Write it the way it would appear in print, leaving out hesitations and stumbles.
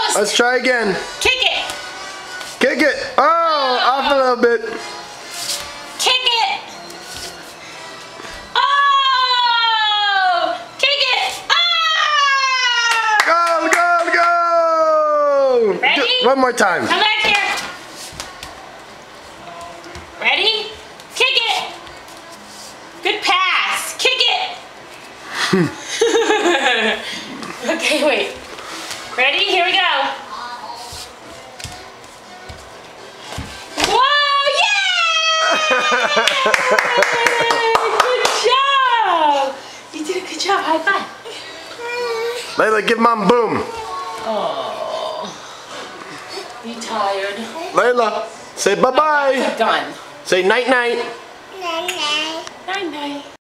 Almost. Let's try again. Kick it. Kick it. Oh, off a little bit. Kick it. Oh! Kick it. Oh! Go, go, go! Ready? One more time. Come back here. Ready? Kick it. Good pass. Kick it. Okay, wait. Ready? Here we go. Whoa! Yeah! Good job. You did a good job. High five. Layla, give Mom boom. Oh. You tired? Layla, say bye-bye. Done. Say night-night. Night night. Night night.